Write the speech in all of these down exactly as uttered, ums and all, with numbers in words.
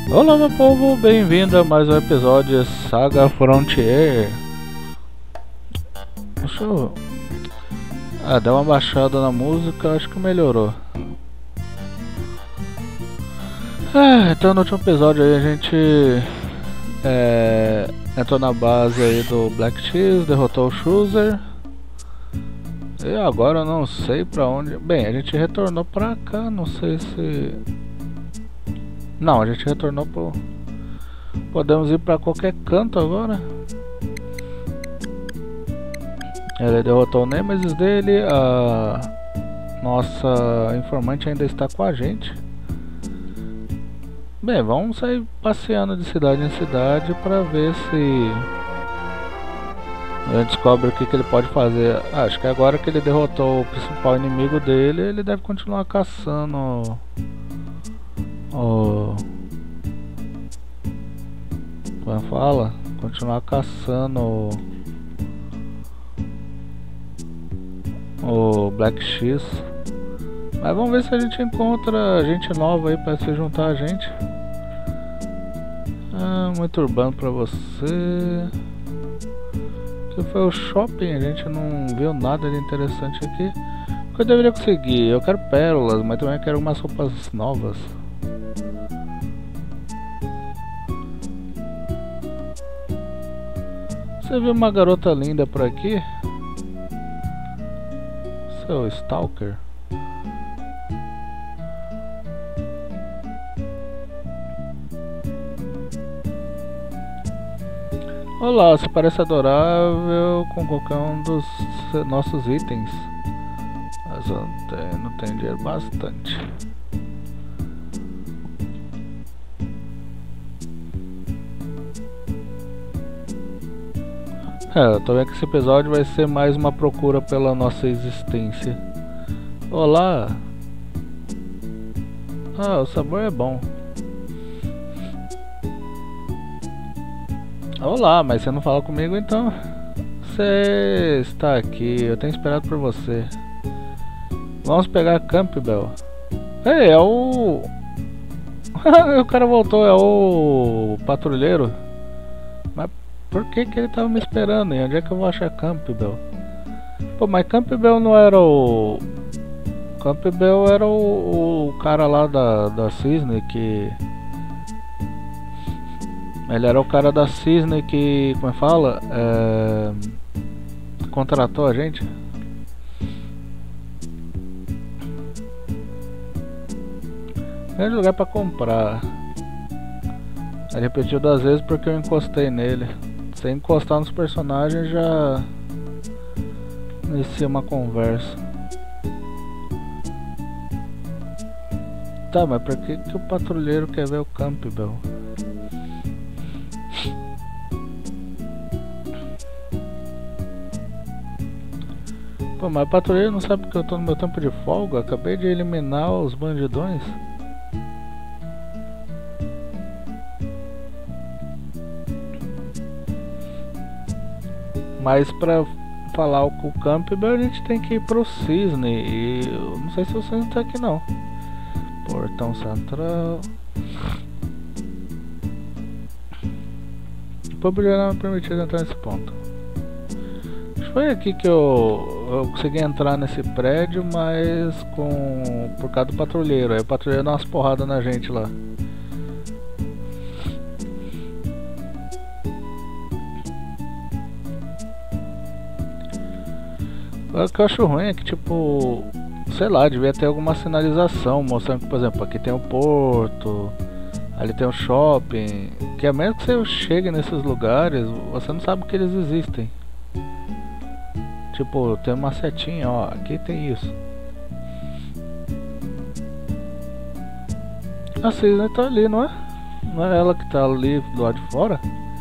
Olá meu povo, bem-vindo a mais um episódio de Saga Frontier. Deixa eu... Ah, deu uma baixada na música, acho que melhorou. Ah, então no último episódio aí a gente é, entrou na base aí do Black Cheese, derrotou o Chooser. E agora eu não sei pra onde... Bem, a gente retornou pra cá, não sei se... Não, a gente retornou pro... Podemos ir pra qualquer canto agora. Ele derrotou o Nemesis dele. A nossa informante ainda está com a gente. Bem, vamos sair passeando de cidade em cidade pra ver se a gente descobre o que, que ele pode fazer. Ah, acho que agora que ele derrotou o principal inimigo dele, ele deve continuar caçando o... Como fala? Continuar caçando o, o Black X. Mas vamos ver se a gente encontra gente nova aí pra se juntar a gente. Ah, muito urbano pra você. Que foi o shopping, a gente não viu nada de interessante aqui. O que eu deveria conseguir? Eu quero pérolas, mas também quero umas roupas novas. Você viu uma garota linda por aqui? Seu Stalker. Olá, você parece adorável com qualquer um dos nossos itens. Mas eu não tenho, não tenho dinheiro bastante. É, eu tô vendo que esse episódio vai ser mais uma procura pela nossa existência. Olá! Ah, o sabor é bom. Olá, mas você não fala comigo então? Você está aqui, eu tenho esperado por você. Vamos pegar Campbell. Ei, é o... o cara voltou, é o patrulheiro. Mas por que que ele tava me esperando? E onde é que eu vou achar Campbell? Pô, mas Campbell não era o... Campbell era o, o cara lá da, da Cisne que... Ele era o cara da Cisne que... Como é que fala? É... Contratou a gente. Grande lugar pra comprar. Ele repetiu duas vezes porque eu encostei nele. Se encostar nos personagens já inicia uma conversa. Tá, mas pra que, que o patrulheiro quer ver o Campbell? Pô, mas o patrulheiro não sabe que eu tô no meu tempo de folga? Acabei de eliminar os bandidões. Mas pra falar com o Campbell a gente tem que ir pro Cisne. E eu não sei se o Cisne tá aqui não. Portão central. O público não me permitiu entrar nesse ponto. Foi aqui que eu, eu consegui entrar nesse prédio, mas com por causa do patrulheiro. Aí o patrulheiro dá umas porradas na gente lá. O que eu acho ruim é que, tipo, sei lá, devia ter alguma sinalização mostrando que, por exemplo, aqui tem o porto, ali tem o shopping, que a menos que você chegue nesses lugares, você não sabe que eles existem. Tipo, tem uma setinha, ó, aqui tem isso. A Cisne tá ali, não é? Não é ela que tá ali do lado de fora?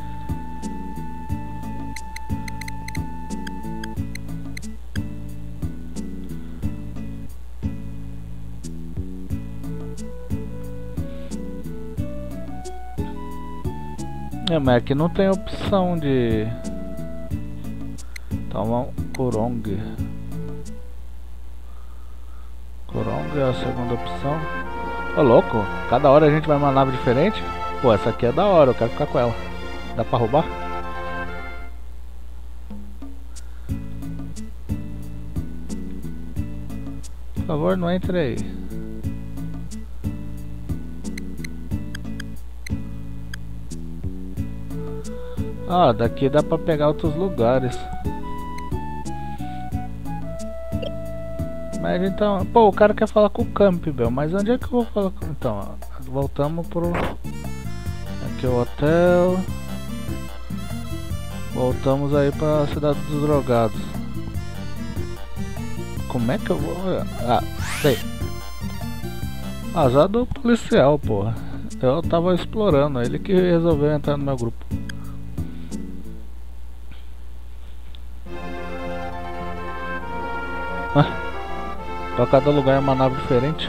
É, mas aqui não tem opção de... Toma Korong. Korong é a segunda opção. Ô louco, cada hora a gente vai uma nave diferente? Pô, essa aqui é da hora, eu quero ficar com ela. Dá pra roubar? Por favor, não entre aí. Ah, daqui dá pra pegar outros lugares. Mas então... Pô, o cara quer falar com o Campbell, mas onde é que eu vou falar com... Então, ó, voltamos pro... Aqui é o hotel. Voltamos aí pra cidade dos drogados. Como é que eu vou... Ah, sei. Azar do policial, porra. Eu tava explorando, ele que resolveu entrar no meu grupo. Ah, pra cada lugar é uma nave diferente.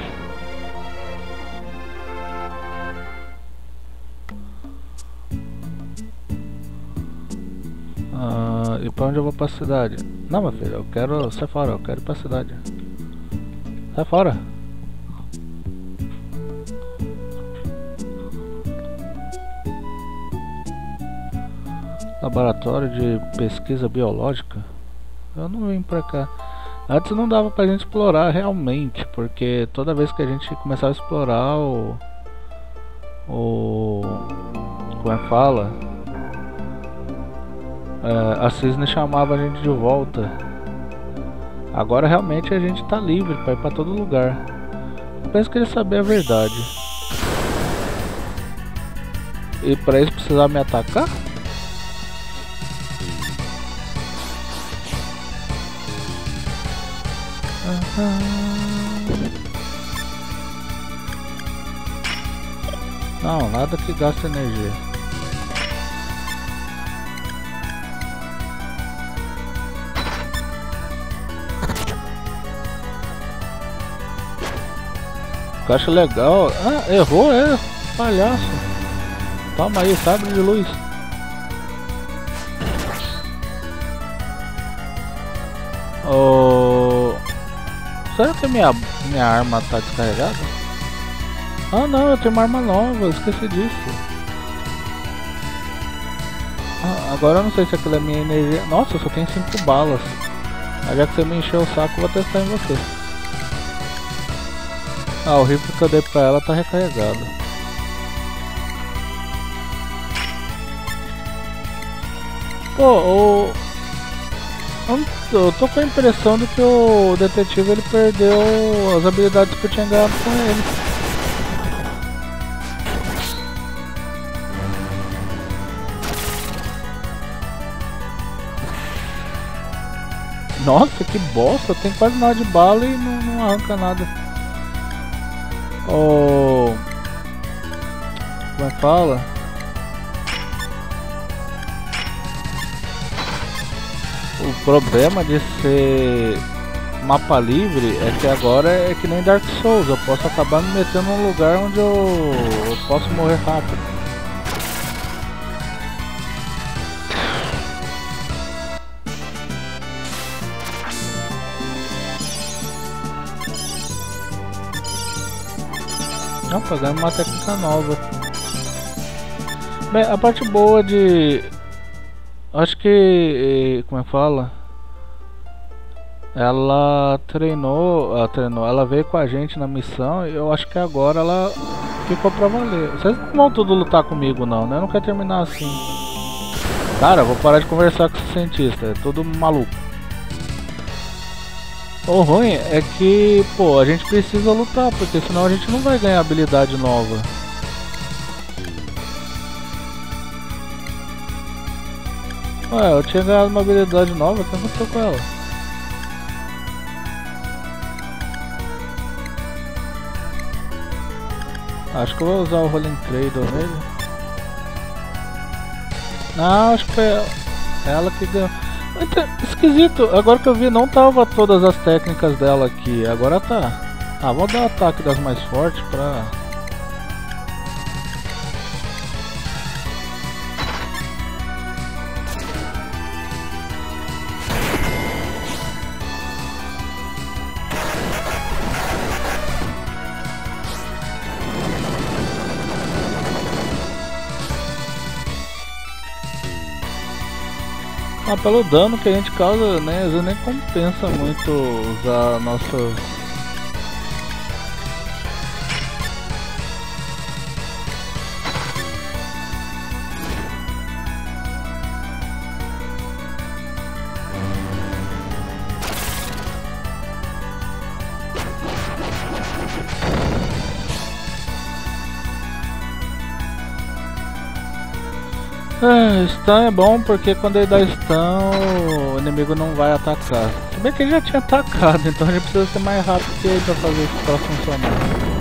Ah, e pra onde eu vou pra cidade? Não, meu filho, eu quero... Sai fora, eu quero ir pra cidade. Sai fora. Laboratório de pesquisa biológica. Eu não vim pra cá. Antes não dava pra gente explorar realmente, porque toda vez que a gente começava a explorar o... O... Como é que fala? É, a Cisne chamava a gente de volta. Agora realmente a gente tá livre pra ir pra todo lugar. Eu penso que ele sabia a verdade. E pra isso precisar me atacar? Não, nada que gaste energia. Eu acho legal. Ah, errou, é, palhaço. Toma aí, sabre de luz. Oh... Será que minha, minha arma tá descarregada? Ah não, eu tenho uma arma nova, eu esqueci disso. Ah, agora eu não sei se aquilo é minha energia. Nossa, eu só tenho cinco balas. Mas já que você me encheu o saco, eu vou testar em você. Ah, o rifle que eu dei pra ela tá recarregado. Pô, o... Eu tô com a impressão de que o detetive ele perdeu as habilidades que eu tinha ganhado com ele. Nossa, que bosta, tem quase nada de bala e não, não arranca nada. Oh... Como é que fala? O problema de ser mapa livre é que agora é que nem Dark Souls, eu posso acabar me metendo num lugar onde eu, eu posso morrer rápido. Não, pegando uma técnica nova. Bem, a parte boa de... Acho que... Como é que fala? Ela treinou, ela treinou, ela veio com a gente na missão e eu acho que agora ela ficou pra valer. Vocês não vão tudo lutar comigo não, né? Eu não quero terminar assim. Cara, eu vou parar de conversar com esse cientista, é tudo maluco. O ruim é que, pô, a gente precisa lutar, porque senão a gente não vai ganhar habilidade nova. Ué, eu tinha ganhado uma habilidade nova, o que aconteceu com ela? Acho que eu vou usar o Rolling Cradle nele. Não, acho que foi ela que ganhou. Esquisito, agora que eu vi não tava todas as técnicas dela aqui, agora tá. Ah, vou dar o ataque das mais fortes pra... Ah, pelo dano que a gente causa, né? Às vezes nem compensa muito usar nossas... Ah, stun é bom porque quando ele dá stun o inimigo não vai atacar. Se bem que ele já tinha atacado, então a gente precisa ser mais rápido que ele pra fazer isso pra funcionar.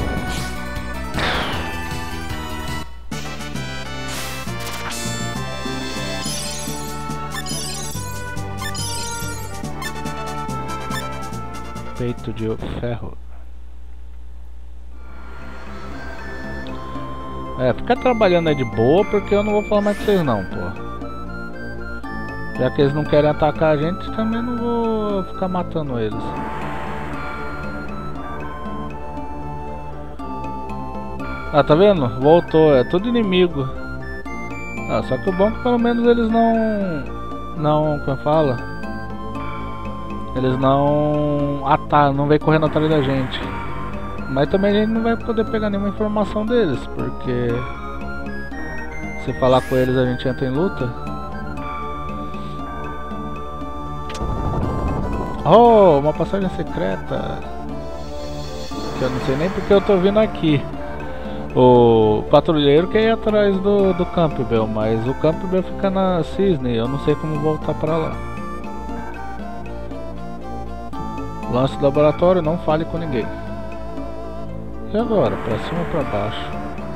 Peito de ferro. É, fica trabalhando aí de boa porque eu não vou falar mais com vocês não, pô. Já que eles não querem atacar a gente, também não vou ficar matando eles. Ah, tá vendo? Voltou, é tudo inimigo. Ah, só que o bom é que pelo menos eles não... Não, como fala? Eles não... Ah tá, não vem correndo atrás da gente. Mas também a gente não vai poder pegar nenhuma informação deles, porque se falar com eles a gente entra em luta. Oh, uma passagem secreta. Que eu não sei nem porque eu tô vindo aqui. O patrulheiro quer ir atrás do, do Campbell, mas o Campbell fica na Cisne, eu não sei como voltar pra lá. Lance do laboratório, não fale com ninguém. E agora? Pra cima ou pra baixo?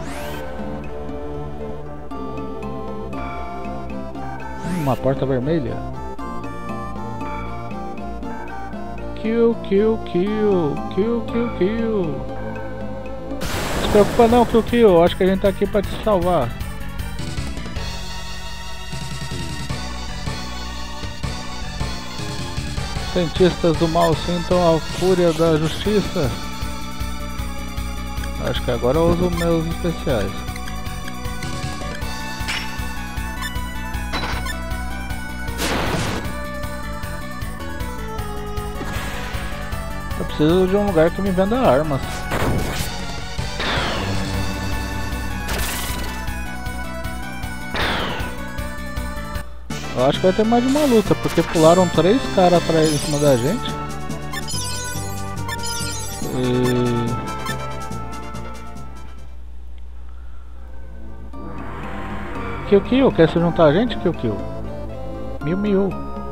Hum, uma porta vermelha. Kill, kill, kill, kill, kill, kill. Não se preocupa não, kill, kill. Acho que a gente tá aqui pra te salvar. Cientistas do mal sintam a fúria da justiça. Acho que agora eu uso meus especiais. Eu preciso de um lugar que me venda armas. Eu acho que vai ter mais de uma luta, porque pularam três caras atrás em cima da gente. E... Kill Kill, quer se juntar a gente, Kill Kill? Miu Miu.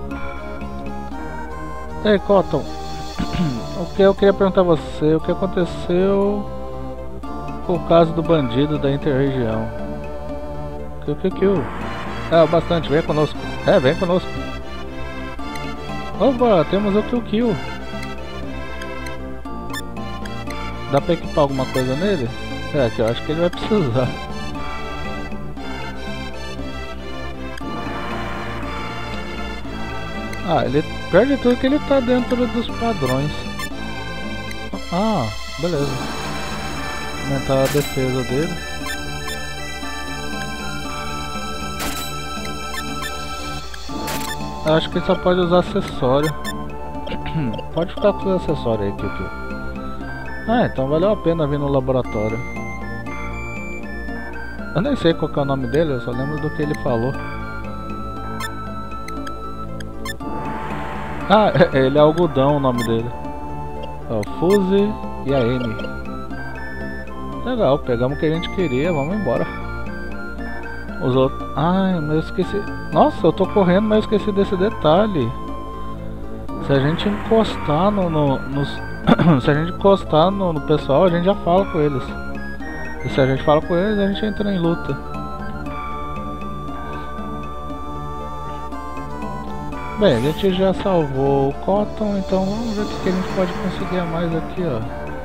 Ei, Cotton. O que eu queria perguntar a você, o que aconteceu com o caso do bandido da Interregião? Kill Kill Kill. Ah, bastante, vem conosco. É, vem conosco. Opa, temos o Kill Kill. Dá pra equipar alguma coisa nele? É, que eu acho que ele vai precisar. Ah, ele perde tudo que ele tá dentro dos padrões. Ah, beleza. Aumentar a defesa dele. Eu acho que ele só pode usar acessório. Pode ficar com os acessórios aí, Kill Kill. Ah, então valeu a pena vir no laboratório. Eu nem sei qual que é o nome dele, eu só lembro do que ele falou. Ah, ele é Algodão o nome dele. Ó, Fuse e a N. Legal, pegamos o que a gente queria, vamos embora. Os outros... Ai, mas eu esqueci... Nossa, eu tô correndo, mas eu esqueci desse detalhe. Se a gente encostar no... no nos... Se a gente encostar no, no pessoal, a gente já fala com eles. E se a gente fala com eles, a gente entra em luta. Bem, a gente já salvou o Cotton, então vamos ver o que a gente pode conseguir a mais aqui, ó.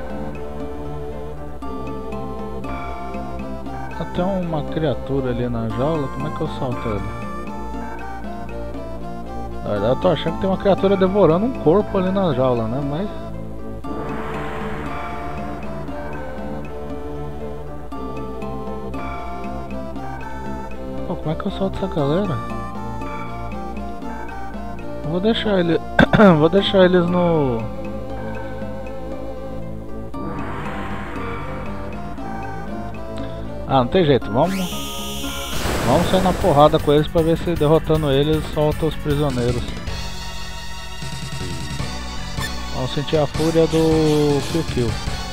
Até uma criatura ali na jaula, como é que eu salto ele? Na verdade eu tô achando que tem uma criatura devorando um corpo ali na jaula, né? Mas... Pô, como é que eu solto essa galera? Vou deixar ele. Vou deixar eles no. Ah, não tem jeito, vamos. Vamos sair na porrada com eles pra ver se derrotando eles solta os prisioneiros. Vamos sentir a fúria do Kill Kill.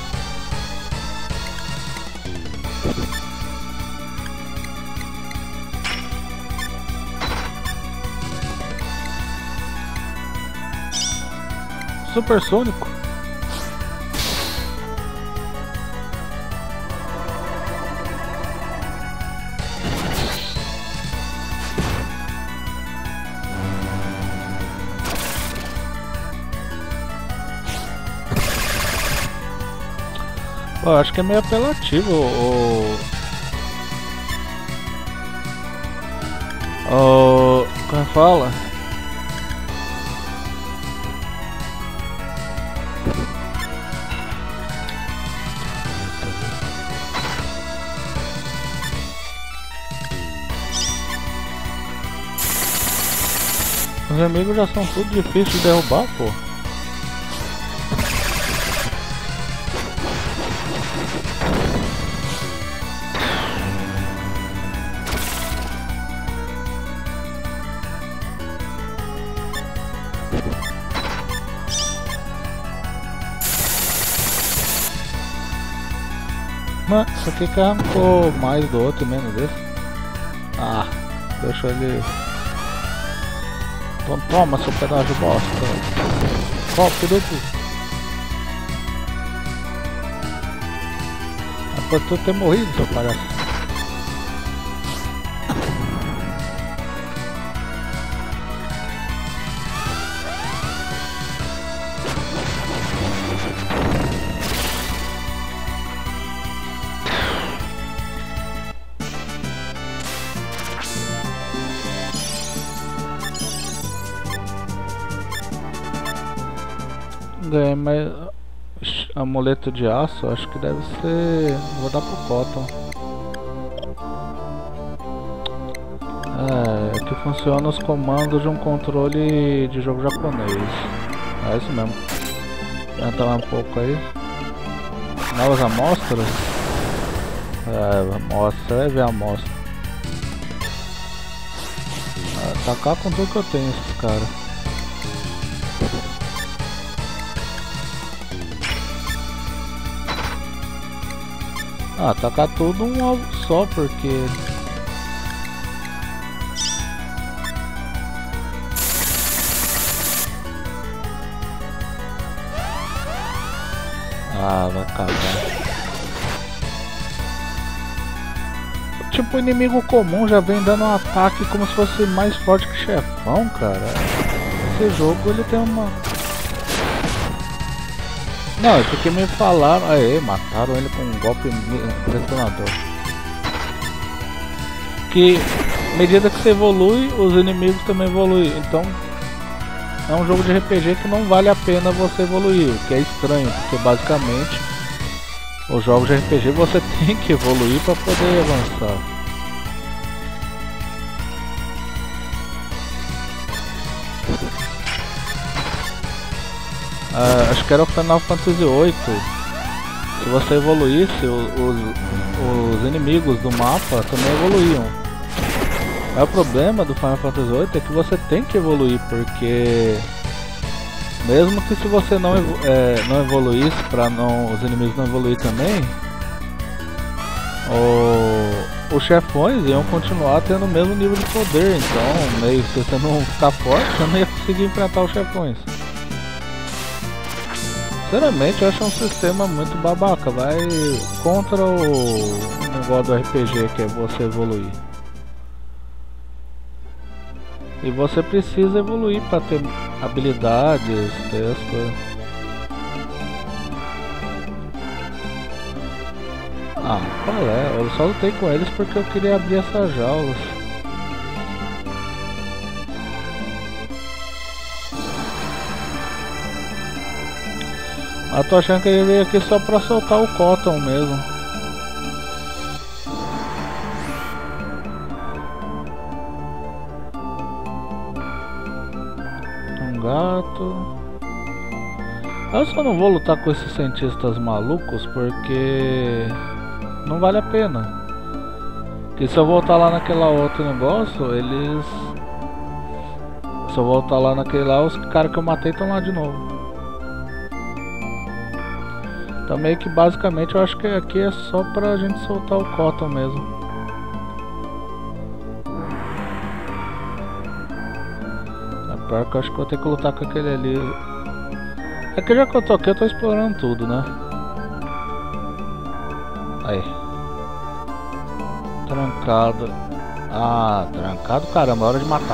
Supersônico. Pô, acho que é meio apelativo o... o... como fala? Os inimigos já são tudo difíceis de derrubar, pô. Mano, isso aqui que arrancou mais do outro e menos desse. Ah, deixa ele... Então toma, seu pedaço de bosta. Golpe duplo. Após tu ter morrido, seu palhaço. Ganhei mais amuleto de aço, acho que deve ser. Vou dar pro Cotton. É, que funciona os comandos de um controle de jogo japonês. É isso mesmo. Vou entrar um pouco aí. Novas amostras? É, amostra, você vai ver a amostra. É, atacar com tudo que eu tenho esses caras. Ah, tacar tudo um alvo só, porque... Ah, vai cagar. Tipo, o inimigo comum já vem dando um ataque como se fosse mais forte que chefão, cara. Esse jogo, ele tem uma... Não, é porque me falaram... Aê, mataram ele com um golpe detonador. Que, à medida que você evolui, os inimigos também evoluem. Então, é um jogo de R P G que não vale a pena você evoluir. O que é estranho, porque basicamente, os jogos de R P G você tem que evoluir para poder avançar. Uh, acho que era o Final Fantasy oito. Se você evoluísse, os, os, os inimigos do mapa também evoluíam. Mas o problema do Final Fantasy oito é que você tem que evoluir, porque mesmo que se você não, evo é, não evoluísse para não, os inimigos não evoluir também, o, os chefões iam continuar tendo o mesmo nível de poder. Então, meio se você não ficar forte, você não ia conseguir enfrentar os chefões. Sinceramente, eu acho um sistema muito babaca, vai contra o negócio do R P G, que é você evoluir. E você precisa evoluir para ter habilidades, ter as coisas. Ah, qual é? Eu só lutei com eles porque eu queria abrir essas jaulas. Eu tô achando que ele veio aqui só pra soltar o Cotton mesmo. um gato. Eu só não vou lutar com esses cientistas malucos porque não vale a pena. Porque se eu voltar lá naquela outro negócio, eles... Se eu voltar lá naquele lá, os caras que eu matei estão lá de novo. Então meio que basicamente eu acho que aqui é só pra gente soltar o Cotton mesmo. É pior que eu acho que eu vou ter que lutar com aquele ali. É que já que eu tô aqui eu tô explorando tudo, né? Aí. Trancado. Ah, trancado, caramba, é hora de matar.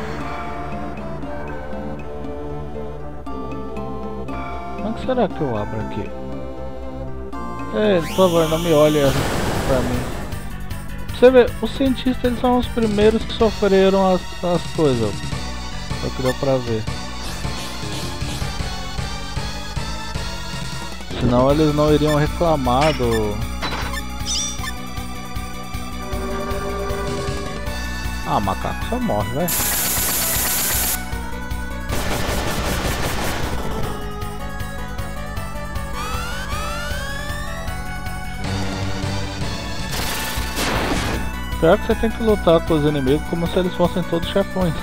Como que será que eu abro aqui? Ei, por favor, não me olhe pra mim. Você vê, os cientistas eles são os primeiros que sofreram as, as coisas. É o que deu pra ver. Senão eles não iriam reclamar do... Ah, macaco só morre, velho. Pior que você tem que lutar com os inimigos como se eles fossem todos chefões.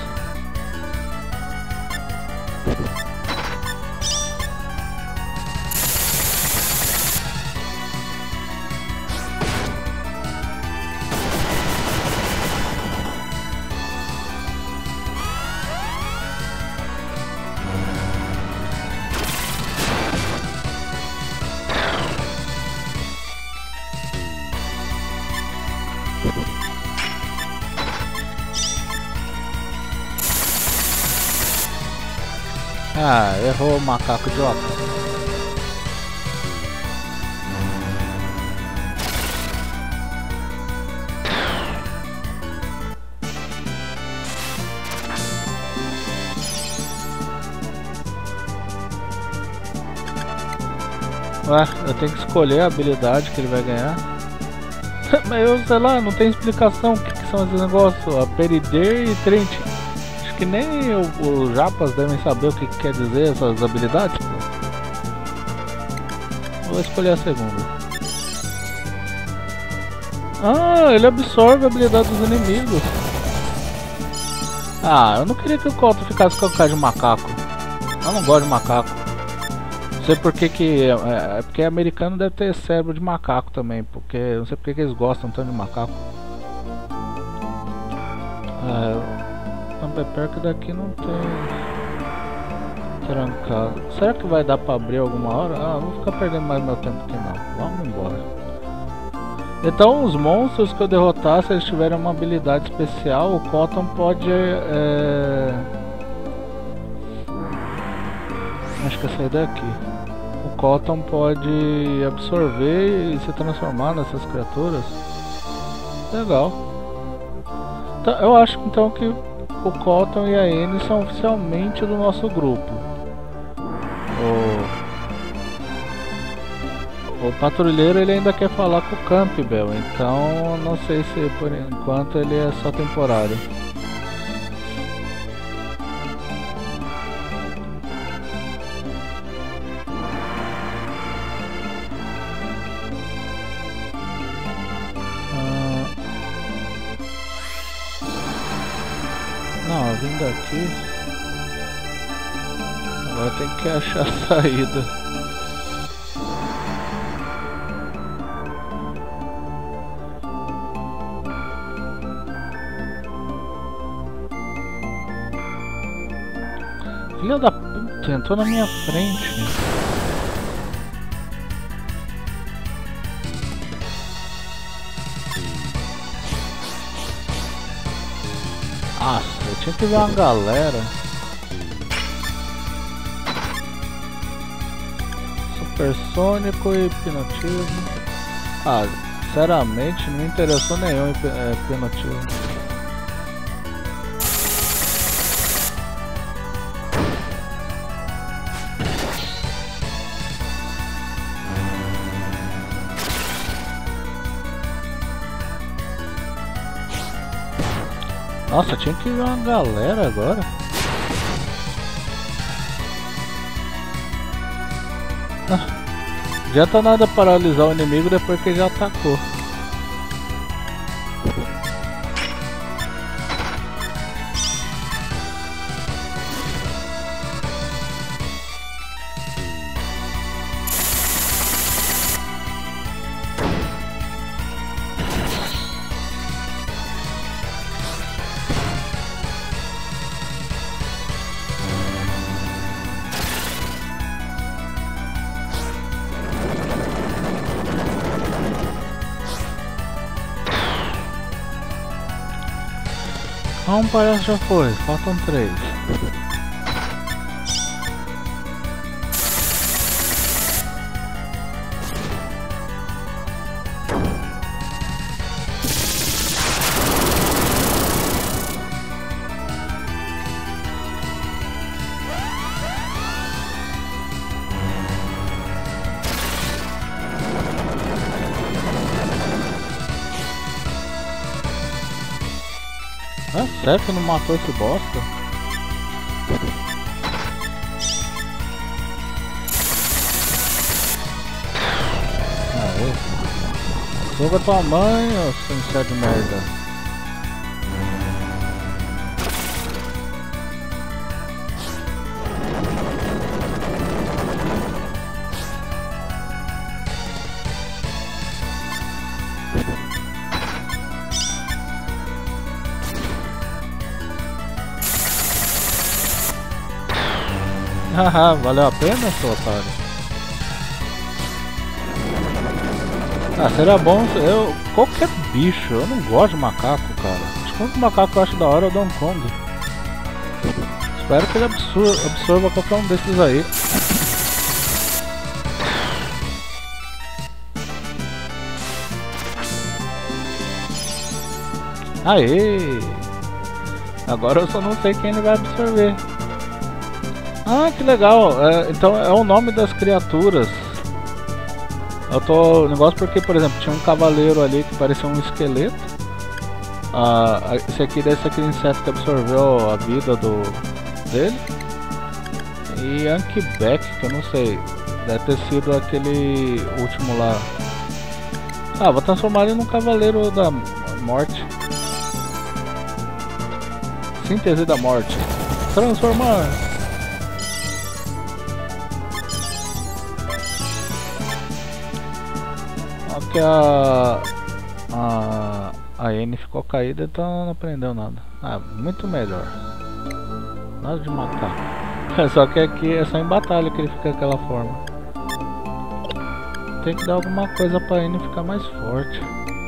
Ah, errou o macaco idiota. Ué, eu tenho que escolher a habilidade que ele vai ganhar. Mas eu sei lá, não tem explicação o que, que são esses negócios. A Perider e Trent. Que nem os japas devem saber o que, que quer dizer essas habilidades. Vou escolher a segunda. Ah, ele absorve a habilidade dos inimigos. Ah, eu não queria que o Cotton ficasse com a cara de macaco. Eu não gosto de macaco. Não sei porque que... É, é porque americano deve ter cérebro de macaco também. Porque não sei porque que eles gostam tanto de macaco. É... É pior que daqui não tem trancado. Será que vai dar pra abrir alguma hora? Ah, não vou ficar perdendo mais meu tempo aqui não. Vamos embora. Então os monstros que eu derrotar, se eles tiverem uma habilidade especial, o Cotton pode... É... Acho que é sair daqui. O Cotton pode absorver e se transformar nessas criaturas. Legal. Então, eu acho então que o Cotton e a Annie são oficialmente do nosso grupo. O, o patrulheiro ele ainda quer falar com o Campbell, então não sei se por enquanto ele é só temporário. Não, vindo aqui. Agora tem que achar a saída. Filha da puta, entrou na minha frente. Nossa, eu tinha que ver uma galera. Supersônico e hipnotismo. Ah, sinceramente não me interessou nenhum hipnotismo. Nossa, tinha que ver uma galera agora. adianta nada paralisar o inimigo depois que já atacou. Um parece já foi, faltam três. É sério que não matou esse bosta? Aê. Suga tua mãe, ô sincero de merda. Haha, valeu a pena, seu otário? Ah, seria bom eu... qualquer bicho, eu não gosto de macaco, cara. Acho que o único macaco que eu acho da hora é o Donkey Kong. Espero que ele absorva, absorva qualquer um desses aí. Aê! Agora eu só não sei quem ele vai absorver. Ah, que legal! É, então é o nome das criaturas. Eu tô... negócio porque, por exemplo, tinha um cavaleiro ali que parecia um esqueleto. Ah, esse aqui desse aquele inseto que absorveu a vida do dele. E Ankiback, que eu não sei. Deve ter sido aquele último lá. Ah, vou transformar ele num cavaleiro da morte. Síntese da morte. Transformar! Que a, a a N ficou caída, então não aprendeu nada. Ah, muito melhor. Nada de matar. Só que aqui é só em batalha que ele fica daquela forma. Tem que dar alguma coisa pra N ficar mais forte.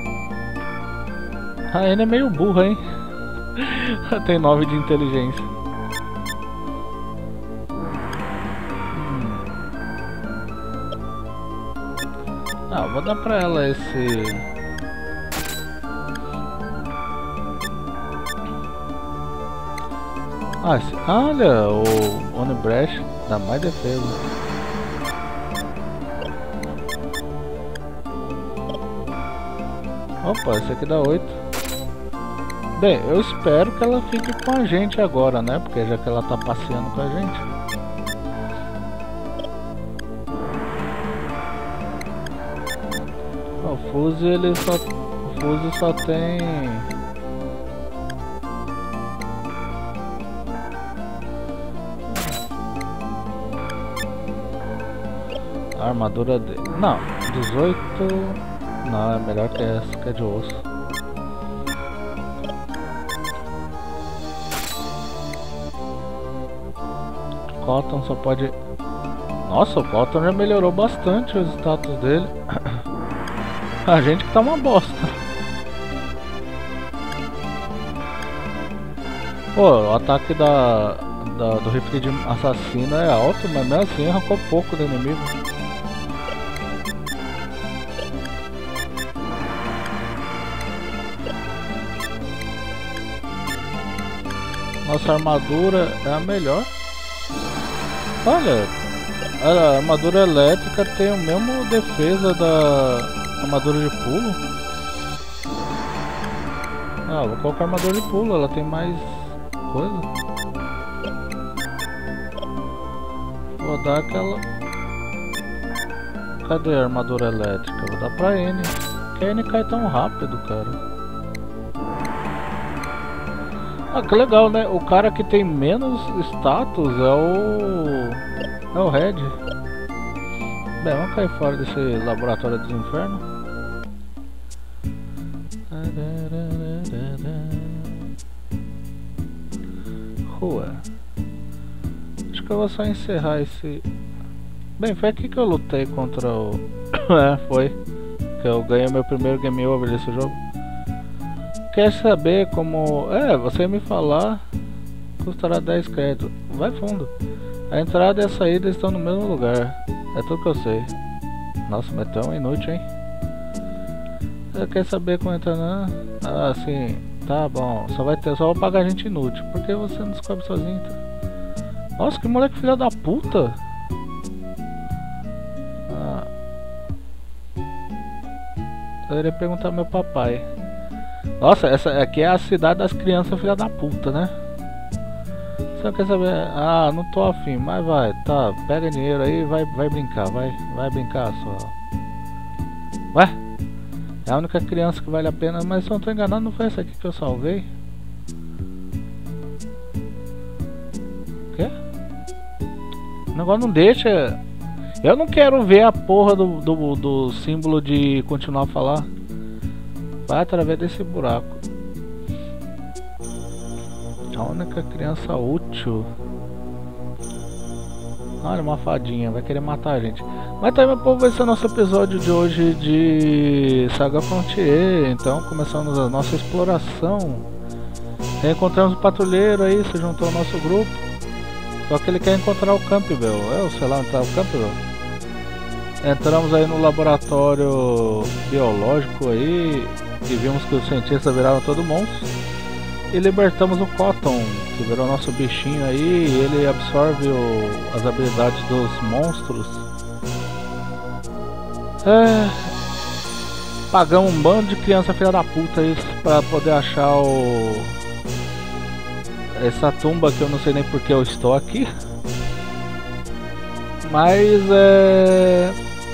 A N é meio burra, hein? Tem nove de inteligência. Ah, vou dar pra ela esse... Ah, esse... olha, o Onibresh dá mais defesa. Opa, esse aqui dá oito. Bem, eu espero que ela fique com a gente agora, né? Porque já que ela tá passeando com a gente. O Fuse ele só, o Fuse só tem a armadura dele. Não, dezoito. Não, é melhor que essa, que é de osso. Cotton só pode. Nossa, o Cotton já melhorou bastante os status dele. A gente que tá uma bosta. Pô, o ataque da, da do rifle de assassino é alto, mas mesmo assim arrancou pouco do inimigo. Nossa armadura é a melhor. Olha, a armadura elétrica tem o mesmo defesa da armadura de pulo. Ah, vou colocar a armadura de pulo, ela tem mais coisa. Vou dar aquela... Cadê a armadura elétrica? Vou dar pra N. Que a N cai tão rápido, cara. Ah, que legal, né? O cara que tem menos status é o... É o Red. Bem, vamos cair fora desse laboratório dos infernos. Rua. Acho que eu vou só encerrar esse... Bem, foi aqui que eu lutei contra o... é, foi. Que eu ganhei meu primeiro game over desse jogo. Quer saber como... É, você me falar... Custará dez créditos. Vai fundo. A entrada e a saída estão no mesmo lugar. É tudo que eu sei. Nossa, mas tão inútil, hein? Você quer saber como entrar na... Ah, sim. Tá bom. Só vai ter... Só vou pagar gente inútil. Por que você não descobre sozinho, tá? Nossa, que moleque filha da puta! Ah. Eu iria perguntar ao meu papai. Nossa, essa aqui é a cidade das crianças filha da puta, né? Você quer saber? Ah, não tô afim, mas vai, tá, pega dinheiro aí e vai, vai brincar, vai, vai brincar só. Ué? É a única criança que vale a pena, mas se eu não tô enganado, não foi essa aqui que eu salvei? O quê? O negócio não deixa. Eu não quero ver a porra do, do, do símbolo de continuar a falar. Vai através desse buraco. A única criança útil. Olha, uma fadinha, vai querer matar a gente. Mas também, meu povo, esse é o nosso episódio de hoje de Saga Frontier. Então, começamos a nossa exploração. Encontramos o patrulheiro aí, se juntou ao nosso grupo. Só que ele quer encontrar o Campbell. Eu sei lá onde tá o Campbell. Entramos aí no laboratório biológico aí e vimos que os cientistas viraram todo monstro. E libertamos o Cotton, que virou nosso bichinho aí, e ele absorve o, as habilidades dos monstros. É, pagamos um bando de criança filha da puta aí pra poder achar o... essa tumba que eu não sei nem porque eu estou aqui. Mas é...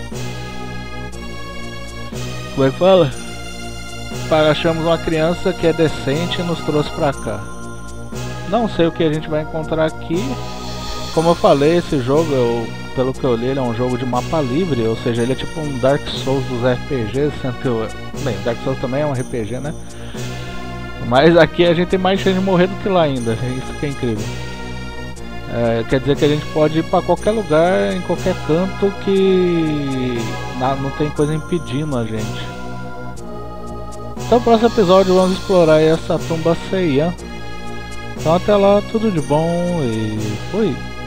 como é que fala? Achamos uma criança que é decente e nos trouxe pra cá. Não sei o que a gente vai encontrar aqui. Como eu falei, esse jogo, eu, pelo que eu li, ele é um jogo de mapa livre. Ou seja, ele é tipo um Dark Souls dos R P Gs. Sendo que eu, bem, Dark Souls também é um R P G, né? Mas aqui a gente tem mais chance de morrer do que lá ainda. Isso que é incrível. É, quer dizer que a gente pode ir pra qualquer lugar, em qualquer canto, que não, não tem coisa impedindo a gente. Então no próximo episódio vamos explorar essa tumba Seiyan. Então até lá, tudo de bom e fui!